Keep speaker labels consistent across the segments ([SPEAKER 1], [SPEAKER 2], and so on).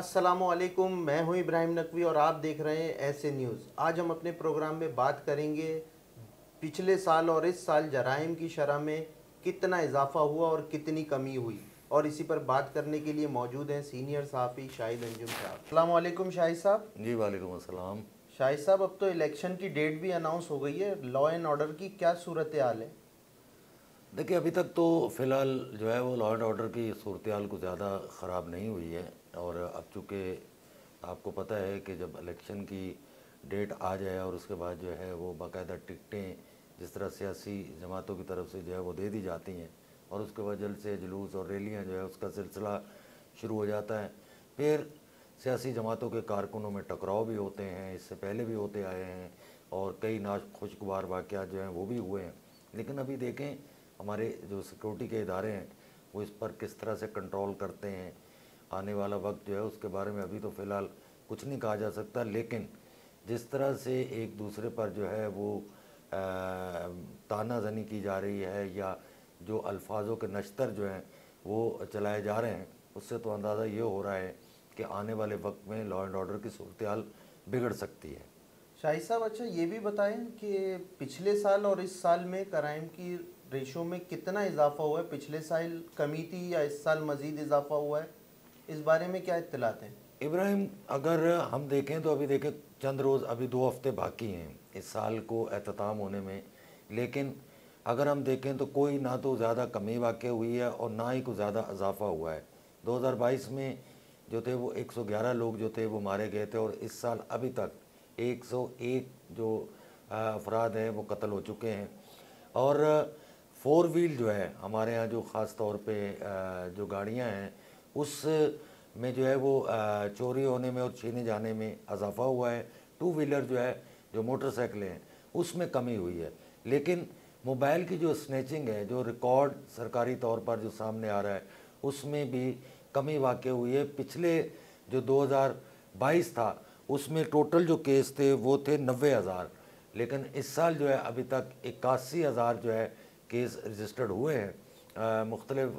[SPEAKER 1] अस्सलामुअलैकुम, मैं हूं इब्राहिम नकवी और आप देख रहे हैं ऐसे न्यूज़। आज हम अपने प्रोग्राम में बात करेंगे पिछले साल और इस साल जराइम की शरह में कितना इजाफा हुआ और कितनी कमी हुई। और इसी पर बात करने के लिए मौजूद हैं सीनियर सहाफ़ी शाहिद अंजुम साहब। अस्सलामुअलैकुम शाहिद साहब।
[SPEAKER 2] जी वालेकुम अस्सलाम।
[SPEAKER 1] शाहिद साहब, अब तो इलेक्शन की डेट भी अनाउंस हो गई है, लॉ एंड ऑर्डर की क्या सूरत हाल है?
[SPEAKER 2] देखिए, अभी तक तो फ़िलहाल जो है वो लॉ एंड ऑर्डर की सूरत हाल कुछ ज़्यादा ख़राब नहीं हुई है। और अब चूँकि आपको पता है कि जब इलेक्शन की डेट आ जाए और उसके बाद जो है वो बाकायदा टिकटें जिस तरह सियासी जमातों की तरफ से जो है वो दे दी जाती हैं और उसके बाद जल्द से जुलूस और रैलियाँ जो है उसका सिलसिला शुरू हो जाता है। फिर सियासी जमातों के कारकुनों में टकराव भी होते हैं, इससे पहले भी होते आए हैं और कई नाखुशगवार वाक़यात जो हैं वो भी हुए हैं। लेकिन अभी देखें, हमारे जो सिक्योरिटी के इदारे हैं वो इस पर किस तरह से कंट्रोल करते हैं। आने वाला वक्त जो है उसके बारे में अभी तो फ़िलहाल कुछ नहीं कहा जा सकता, लेकिन जिस तरह से एक दूसरे पर जो है वो तानाज़नी की जा रही है या जो अल्फाजों के नश्तर जो हैं वो चलाए जा रहे हैं, उससे तो अंदाज़ा ये हो रहा है कि आने वाले वक्त में लॉ एंड ऑर्डर की सूरत हाल बिगड़ सकती है।
[SPEAKER 1] शाहिद साहब, अच्छा ये भी बताएं कि पिछले साल और इस साल में क्राइम की रेशो में कितना इजाफा हुआ है? पिछले साल कमी थी या इस साल मज़ीद इजाफा हुआ है? इस बारे में क्या इत्तलात हैं?
[SPEAKER 2] इब्राहिम, अगर हम देखें तो अभी देखें चंद रोज़, अभी 2 हफ्ते बाकी हैं इस साल को एहतताम होने में। लेकिन अगर हम देखें तो कोई ना तो ज़्यादा कमी वाक़ई हुई है और ना ही कुछ ज़्यादा इजाफा हुआ है। 2022 में जो थे वो 111 लोग जो थे वो मारे गए थे और इस साल अभी तक 101 जो अफराद हैं वो कत्ल हो चुके हैं। और फोर व्हील जो है हमारे यहाँ जो ख़ास तौर पे जो गाड़ियाँ हैं उस में जो है वो चोरी होने में और छीने जाने में इजाफा हुआ है। टू व्हीलर जो है, जो मोटरसाइकिलें हैं, उसमें कमी हुई है। लेकिन मोबाइल की जो स्नैचिंग है, जो रिकॉर्ड सरकारी तौर पर जो सामने आ रहा है, उसमें भी कमी वाक़ई हुई है। पिछले जो 2022 था उसमें टोटल जो केस थे वो थे 90,000, लेकिन इस साल जो है अभी तक 81,000 जो है केस रजिस्टर्ड हुए हैं मुख्तलिफ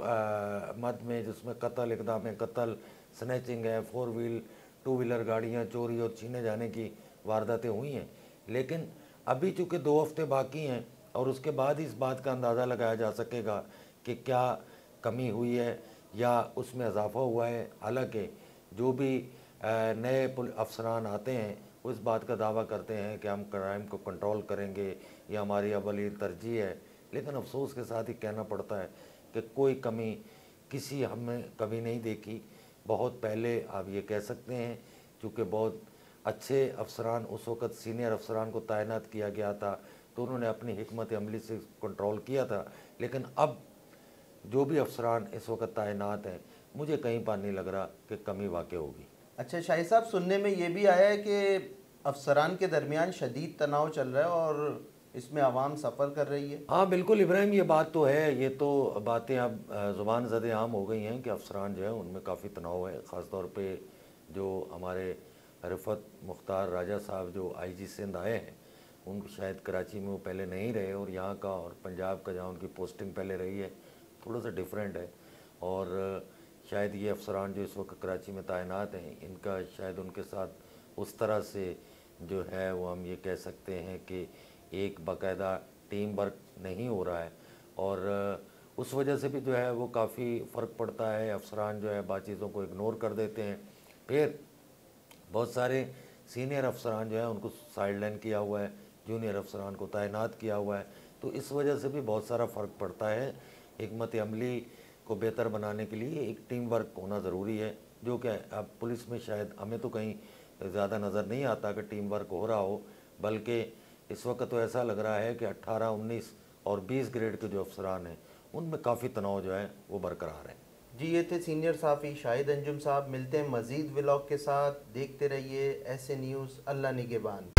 [SPEAKER 2] मद में, जिसमें कत्ल, इक़दाम कत्ल, स्नैचिंग है, फोर व्हील टू व्हीलर गाड़ियाँ चोरी और छीने जाने की वारदातें हुई हैं। लेकिन अभी चूँकि 2 हफ्ते बाकी हैं और उसके बाद ही इस बात का अंदाज़ा लगाया जा सकेगा कि क्या कमी हुई है या उसमें इजाफा हुआ है। हालांकि जो भी नए अफसरान आते हैं वो इस बात का दावा करते हैं कि हम क्राइम को कंट्रोल करेंगे, ये हमारी अवली तरजीह है। लेकिन अफसोस के साथ ही कहना पड़ता है कि कोई कमी किसी हमें कभी नहीं देखी। बहुत पहले आप ये कह सकते हैं, चूँकि बहुत अच्छे अफसरान उस वक़्त सीनियर अफसरान को तैनात किया गया था तो उन्होंने अपनी हिकमत अमली से कंट्रोल किया था। लेकिन अब जो भी अफसरान इस वक्त तैनात हैं, मुझे कहीं पर नहीं लग रहा कि कमी वाक़ई होगी।
[SPEAKER 1] अच्छा शाहिद साहब, सुनने में ये भी आया है कि अफसरान के दरमियान शदीद तनाव चल रहा है और इसमें आवाम सफ़र कर रही है।
[SPEAKER 2] हाँ बिल्कुल इब्राहिम, ये बात तो है। ये तो बातें अब ज़ुबान ज़द आम हो गई हैं कि अफसरान जो है उनमें काफ़ी तनाव है। ख़ास तौर पे जो हमारे रफ़त मुख्तार राजा साहब जो आईजी सिंध आए हैं, उनको शायद कराची में वो पहले नहीं रहे और यहाँ का और पंजाब का जहाँ उनकी पोस्टिंग पहले रही है थोड़ा सा डिफरेंट है। और शायद ये अफसरान जो इस वक्त कराची में तैनात हैं, इनका शायद उनके साथ उस तरह से जो है वो हम ये कह सकते हैं कि एक बाकायदा टीम वर्क नहीं हो रहा है। और उस वजह से भी जो है वो काफ़ी फ़र्क पड़ता है। अफसरान जो है बात चीज़ों को इग्नोर कर देते हैं। फिर बहुत सारे सीनियर अफसरान जो है उनको साइडलाइन किया हुआ है, जूनियर अफसरान को तैनात किया हुआ है। तो इस वजह से भी बहुत सारा फ़र्क पड़ता है। हिकमत अमली को बेहतर बनाने के लिए एक टीम वर्क होना ज़रूरी है, जो कि अब पुलिस में शायद हमें तो कहीं ज़्यादा नज़र नहीं आता कि टीम वर्क हो रहा हो। बल्कि इस वक्त तो ऐसा लग रहा है कि 18, 19 और 20 ग्रेड के जो अफसरान हैं उनमें काफ़ी तनाव जो है वो बरकरार है।
[SPEAKER 1] जी, ये थे सीनियर सहाफ़ी शाहिद अंजुम साहब। मिलते हैं मज़ीद व्लॉग के साथ, देखते रहिए ऐसे न्यूज़। अल्लाह निगहबान।